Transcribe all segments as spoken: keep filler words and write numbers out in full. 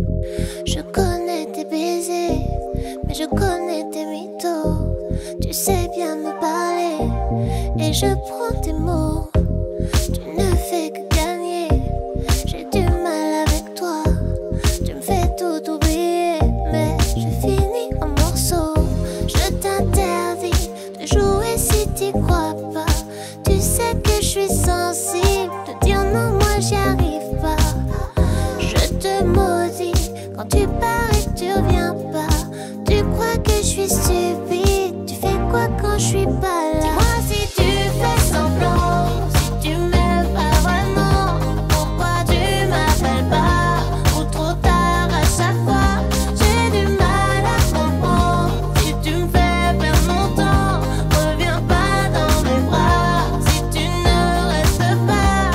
Je connais tes baisers, mais je connais tes mythos. Tu sais bien me parler, et je prends tes mots. Tu ne fais que gagner, j'ai du mal avec toi. Tu me fais tout oublier, mais je finis en morceaux. Je t'interdis de jouer si t'y crois pas. Tu sais que je suis sensible, de dire non, moi j'y arrive pas. Je te maudis quand tu pars et que tu reviens pas. Tu crois que je suis stupide, tu fais quoi quand je suis pas là? Dis-moi si tu fais semblant, si tu m'aimes pas vraiment, pourquoi tu m'appelles pas? Ou trop tard à chaque fois, j'ai du mal à comprendre. Si tu me fais perdre mon temps, reviens pas dans mes bras. Si tu ne restes pas,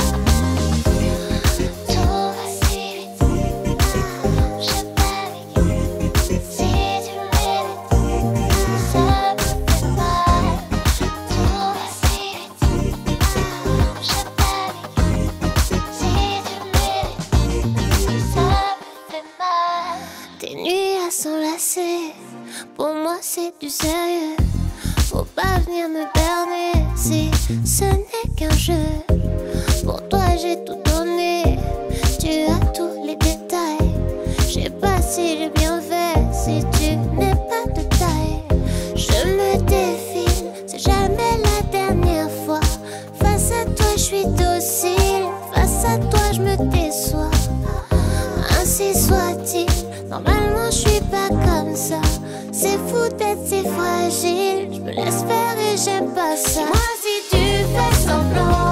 tout va si vite, je panique. Si tu m'évites, ça me fait mal. Tout va si vite, je panique. Si tu m'évites, ça me fait mal. Tes nuits à s'enlacer, pour moi c'est du sérieux. Faut pas venir me berner si ce n'est qu'un jeu. Pour toi j'ai tout donné, tu as tous les détails. Je sais pas si j'ai bien fait, si tu n'es pas de taille. Je me défile, c'est jamais la dernière fois. Face à toi je suis docile, face à toi je me déçois. Ainsi soit-il, normalement je suis pas comme ça. C'est fou d'être si fragile, je me laisse faire et j'aime pas ça. Dis-moi si tu fais semblant,